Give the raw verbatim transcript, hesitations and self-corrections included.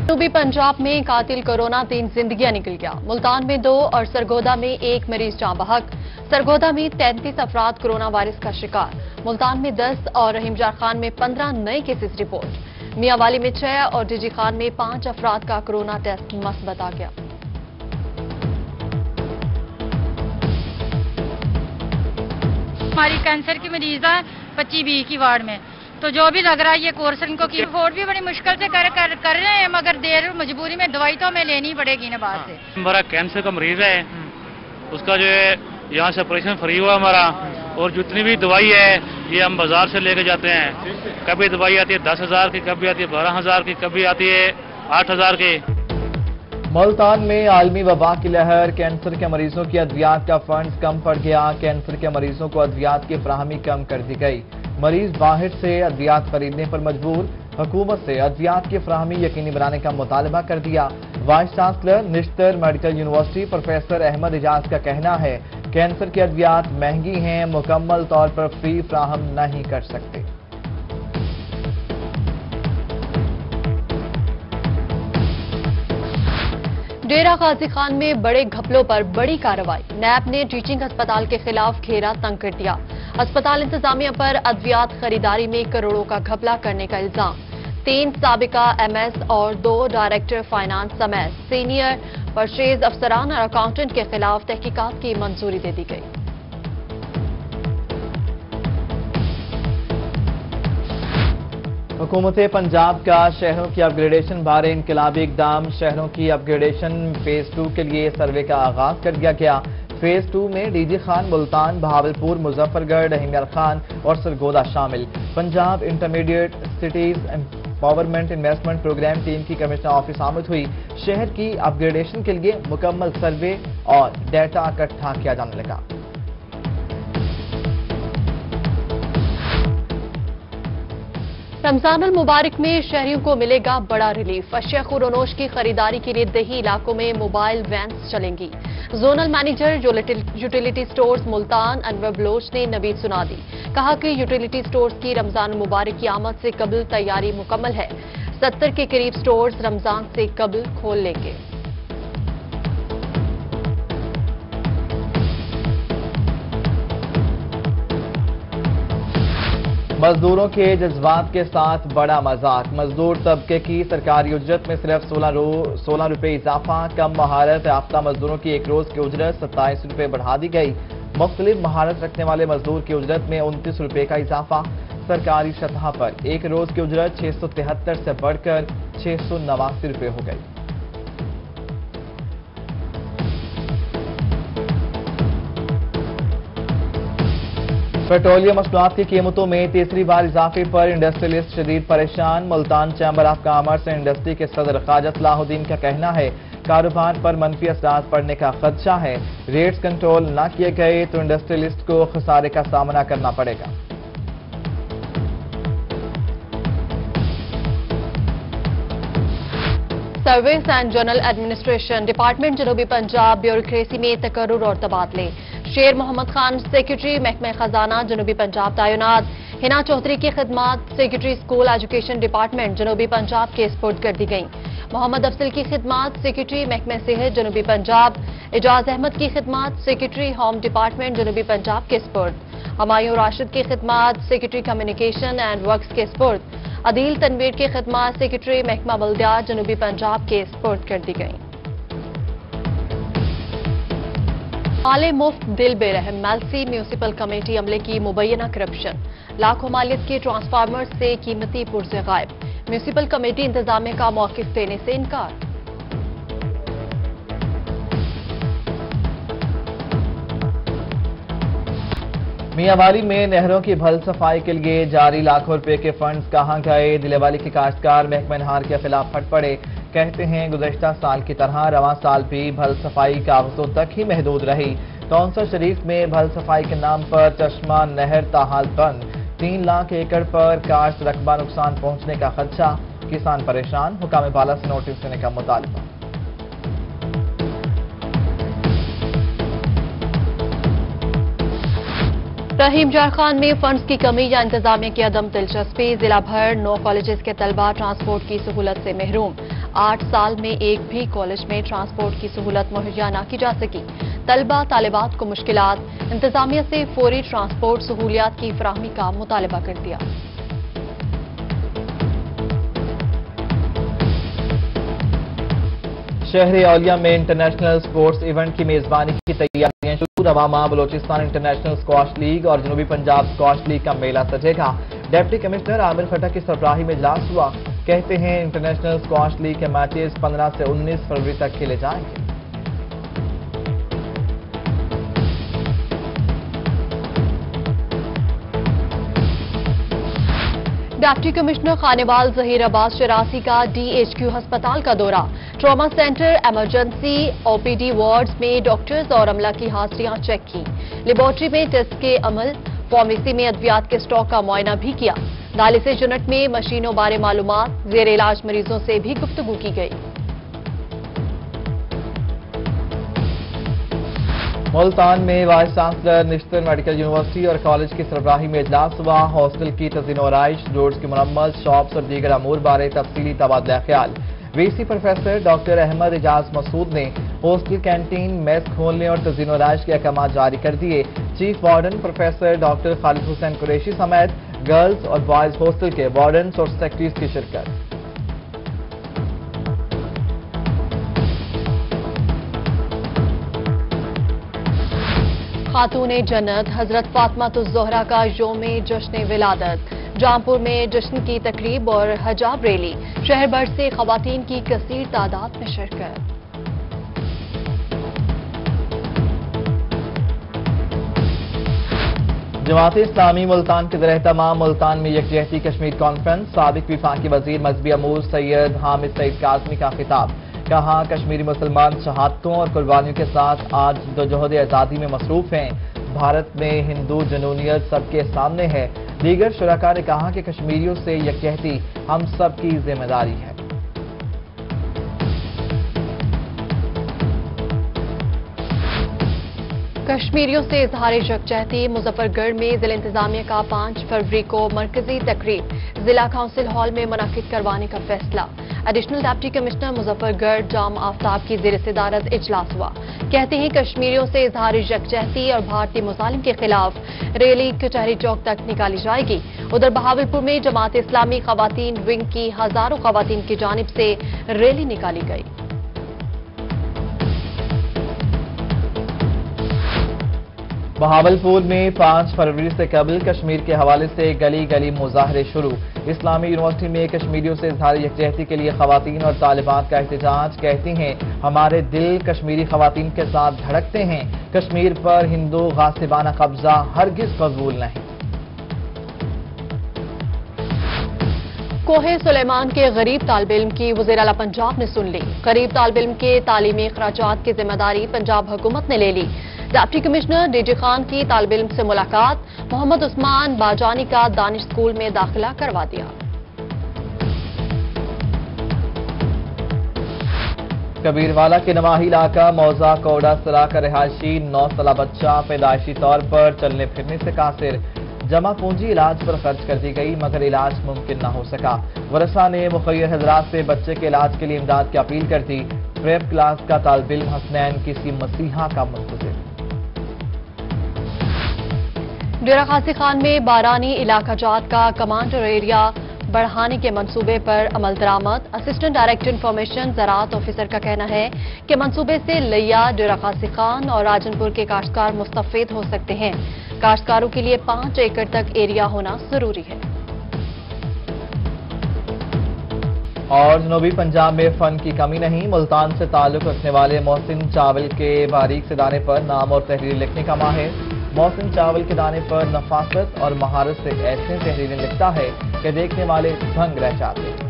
जनूबी पंजाब में कातिल कोरोना तीन जिंदगियां निकल गया। मुल्तान में दो और सरगोदा में एक मरीज जाँ बहक। सरगोदा में तैंतीस अफराद कोरोना वायरस का शिकार। मुल्तान में दस और रहीमजार खान में पंद्रह नए केसेस रिपोर्ट। मियांवाली में छह और डीजी खान में पांच अफराद का कोरोना टेस्ट मस्बत आ गया। हमारी कैंसर की मरीज है पच्चीस बी की वार्ड में, तो जो भी लग रहा है ये कोर्स इनको की रिपोर्ट भी बड़ी मुश्किल से कर कर, कर रहे हैं, मगर देर मजबूरी में दवाई तो हमें लेनी पड़ेगी ना बाहर से। हमारा कैंसर का मरीज है, उसका जो है यहाँ से ऑपरेशन फ्री हुआ हमारा, और जितनी भी दवाई है ये हम बाजार से लेके जाते हैं। कभी दवाई आती है दस हजार की, कभी आती है बारह हजार की, कभी आती है आठ हजार की। मुल्तान में आलमी वबा की लहर। कैंसर के मरीजों की अद्वियात का फंड कम पड़ गया। कैंसर के मरीजों को अद्वियात की फराहमी कम कर दी गई। मरीज बाहर से अद्वियात खरीदने पर मजबूर। हुकूमत से अद्वियात की फराहमी यकीनी बनाने का मुतालबा कर दिया। Vice chancellor Nishtar medical university professor Ahmad Ejaz का कहना है कैंसर की अद्वियात महंगी हैं, मुकम्मल तौर पर फ्री फराहम नहीं कर सकते। डेरा गाजी खान में बड़े घपलों पर बड़ी कार्रवाई। नैब ने टीचिंग अस्पताल के खिलाफ घेरा तंग कर दिया। अस्पताल इंतजामिया पर अद्वियात खरीदारी में करोड़ों का घपला करने का इल्जाम। तीन साबिका एमएस और दो डायरेक्टर फाइनेंस समेत सीनियर परचेज अफसरान और अकाउंटेंट के खिलाफ तहकीकात की मंजूरी दे दी गई। हुकूमत पंजाब का शहरों की अपग्रेडेशन बारे इनकलाबी इकदाम। शहरों की अपग्रेडेशन फेज टू के लिए सर्वे का आगाज कर दिया गया। फेज टू में डीजी खान, मुल्तान, बहावलपुर, मुजफ्फरगढ़, रहीमयार खान और सरगोदा शामिल। Punjab intermediate cities empowerment investment program team की कमिश्नर ऑफिस आमद हुई। शहर की अपग्रेडेशन के लिए मुकम्मल सर्वे और डेटा इकट्ठा किया जाने लगा। रमजान अल मुबारक में शहरियों को मिलेगा बड़ा रिलीफ। अशिया खुरोनोश की खरीदारी के लिए दही इलाकों में मोबाइल वैन्स चलेंगी। Zonal manager utility stores Multan Anwar Baloch ने नवीद सुना दी। कहा कि यूटिलिटी स्टोर्स की रमजान मुबारक की आमद से कबल तैयारी मुकम्मल है। सत्तर के करीब स्टोर्स रमजान से कबल खोल लेंगे। मजदूरों के जज्बात के साथ बड़ा मजाक। मजदूर तबके की सरकारी उजरत में सिर्फ सोलह रो सोलह रुपये इजाफा। कम महारत याफ्ता मजदूरों की एक रोज की उजरत सत्ताईस रुपये बढ़ा दी गई। मुख्तलिफ महारत रखने वाले मजदूर की उजरत में उनतीस रुपये का इजाफा। सरकारी सतह पर एक रोज की उजरत छह सौ तिहत्तर से बढ़कर छह सौ नवासी रुपये हो गई। पेट्रोलियम मसनूआत की कीमतों में तीसरी बार इजाफे पर इंडस्ट्रियलिस्ट शदीद परेशान। Multan chamber of commerce and industry के सदर ख्वाजा सलाहुद्दीन का कहना है कारोबार पर मनफी असरात पड़ने का खदशा है। रेट्स कंट्रोल न किए गए तो इंडस्ट्रियलिस्ट को खसारे का सामना करना पड़ेगा। Service and general administration department जनूबी पंजाब ब्यूरोक्रेसी में तकर्रुर और तबादले। शेर मोहम्मद खान सेक्रेटरी महकमा खजाना जनूबी पंजाब तैनात। हिना चौधरी की खिदमात सेक्रेटरी स्कूल एजुकेशन डिपार्टमेंट जनूबी पंजाब के स्पुर्द कर दी गई। मोहम्मद अफसल की खिदमात सेक्रेटरी महकमा सेहत जनूबी पंजाब। एजाज अहमद की खिदमात सेक्रेटरी होम डिपार्टमेंट जनूबी पंजाब के स्पुर्द। हमायूं राशिद की खिदमात सेक्रेटरी कम्युनिकेशन एंड वर्क्स के स्पुर्द। अदील तनवीर की खिदमात सेक्रेटरी महकमा बल्दियात जनूबी पंजाब के स्पुर्द कर दी गई। माले मुफ्त दिल बेरहम मेलसी म्यूनिसिपल कमेटी अमले की मुबैना करप्शन। लाखों मालियत के ट्रांसफार्मर से कीमती पुर्जे गायब। म्यूनिसिपल कमेटी इंतजामिया का मौकिफ देने से इनकार। मियांवाली में नहरों की भल सफाई के लिए जारी लाखों रुपए के फंड्स कहां गए। दिलेवाली के काश्तकार महकमा नहार के खिलाफ फट पड़े। कहते हैं गुज़श्ता साल की तरह रवां साल भी भल सफाई कागजों तक ही महदूद रही। तौंसा शरीफ में भल सफाई के नाम पर चश्मा नहर ताहाल बंद। तीन लाख एकड़ पर काश्त रकबा नुकसान पहुंचने का खदशा। किसान परेशान। हुकाम बाला से नोटिस देने का मुतालबा। रहीमजार खान में फंड्स की कमी या इंतजामिया की अदम दिलचस्पी। जिला भर नौ कॉलेजेस के तलबा ट्रांसपोर्ट की सहूलत से महरूम। आठ साल में एक भी कॉलेज में ट्रांसपोर्ट की सहूलत मुहैया न की जा सकी। तलबा तालिबात को मुश्किलात, इंतजामिया से फौरी ट्रांसपोर्ट सहूलियात की फराहमी का मुतालबा कर दिया। शहर औलिया में इंटरनेशनल स्पोर्ट्स इवेंट की मेजबानी की तैयारियां शुरू। रवामा बलोचिस्तान इंटरनेशनल स्क्वाश लीग और जनूबी पंजाब स्क्वाश लीग का मेला सजेगा। डिप्टी कमिश्नर आमिर खट्टर की सरबराही में इजलास हुआ। कहते हैं इंटरनेशनल स्क्वाश लीग के मैचेस पंद्रह से उन्नीस फरवरी तक खेले जाएंगे। डिप्टी कमिश्नर खानेवाल जहीर अब्बास चौरासी का डी एच क्यू अस्पताल का दौरा। Trauma centre, emergency, O P D wards में डॉक्टर्स और अमला की हाजिरियां चेक की। लेबोरेटरी में टेस्ट के अमल, फार्मेसी में अद्वियात के स्टॉक का मुआयना भी किया। डायलिसिस यूनिट में मशीनों बारे मालूमात, जेर इलाज मरीजों से भी गुफ्तगू की गई। मुल्तान में vice chancellor Nishtar medical university और कॉलेज की सरबराही में इजलास हुआ। हॉस्टल की तज़ीन व आराइश, रोड्स की मुरम्मत, शॉप्स और दीगर अमूर बारे तफसीली तबादला ख्याल। VC professor doctor Ahmad Ejaz Masood ने हॉस्टल कैंटीन, मेस खोलने और तज़ीन व आराइश के अहकाम जारी कर दिए। Chief warden professor doctor Khalid Hussain Qureshi समेत गर्ल्स और बॉयज हॉस्टल के वार्डन्स और सेक्रेटरीज की शिरकत। खातून जन्नत हजरत फातिमा-उज़-ज़ोहरा का यौम जश्न विलादत। जामपुर में जश्न की तकरीब और हजाब रैली। शहर भर से खवातीन की कसीर तादाद में शिरकत। जमात इस्लामी मुल्तान के ज़रिए तमाम मुल्तान में यकजहती कश्मीर कॉन्फ्रेंस। साबिक विफाकी वजीर मजहबी अमूर सैयद हामिद सईद काज़मी का खिताब। कहा, कश्मीरी मुसलमान शहादतों और कुर्बानियों के साथ आज जदोजहद आज़ादी में मसरूफ हैं। भारत में हिंदू जनूनियत सबके सामने है। दीगर शुरका ने कहा कि कश्मीरियों से यकजहती हम सब की जिम्मेदारी है। कश्मीरियों से इजहार यकजहती। मुजफ्फरगढ़ में जिला इंतजामिया का पांच फरवरी को मरकजी तकरीब जिला काउंसिल हॉल में मुनक्किद करवाने का फैसला। Additional deputy commissioner Muzaffargarh Jam Aftab की ज़ेर सदारत इजलास हुआ। कहते हैं कश्मीरियों से इजहार यकजहती और भारतीय मुजालिम के खिलाफ रैली कचहरी चौक तक निकाली जाएगी। उधर बहावलपुर में जमात इस्लामी खवातीन विंग की हजारों खवातीन की जानिब से रैली निकाली गई। बहावलपुर में पांच फरवरी से कबल कश्मीर के हवाले से गली गली मुजाहरे शुरू। इस्लामी यूनिवर्सिटी में कश्मीरियों से इजहार यकजहती के लिए खवातीन और तालिबात का एहतजाज। कहती हैं हमारे दिल कश्मीरी खवातीन के साथ धड़कते हैं। कश्मीर पर हिंदू गासिबाना कब्जा हरगिज कबूल नहीं। कोहे सुलेमान के गरीब तालिब इल्म की वज़ीर आला पंजाब ने सुन ली। गरीब तालिब इल्म के तालीमी अखराजात की जिम्मेदारी पंजाब हुकूमत ने ले ली। डिप्टी कमिश्नर डीजे खान की तालिब इल्म से मुलाकात। मोहम्मद उस्मान बाजानी का दानिश स्कूल में दाखिला करवा दिया। कबीरवाला के नवाही इलाका मौजा कोड़ा सरा का रिहायशी नौ साल बच्चा पैदाइशी तौर पर चलने फिरने से कासिर। जमा पूंजी इलाज पर खर्च कर दी गई मगर इलाज मुमकिन न हो सका। वरसा ने मुखय्यर हजरात से बच्चे के इलाज के लिए इमदाद की अपील कर दी। प्रेप क्लास का तालिब इल्म हसनैन किसी मसीहा का मुंतज़िर। डेरा गाजी खान में बारानी इलाका जात का कमांडर एरिया बढ़ाने के मंसूबे पर अमल दरामद। असिस्टेंट डायरेक्टर इंफॉर्मेशन ज़राअत ऑफिसर का कहना है कि मंसूबे से लिया, डेरा गाजी खान और राजनपुर के काश्तकार मुस्तफीद हो सकते हैं। काश्तकारों के लिए पांच एकड़ तक एरिया होना जरूरी है। और जनूबी पंजाब में फन की कमी नहीं। मुल्तान से ताल्लुक रखने वाले मोहसिन चावल के बारीक से दाने पर नाम और तहरीर लिखने का माहिर। मोहसिन चावल के दाने पर नफासत और महारत से ऐसे तहरीरें लिखता है कि देखने वाले दंग रह जाते हैं।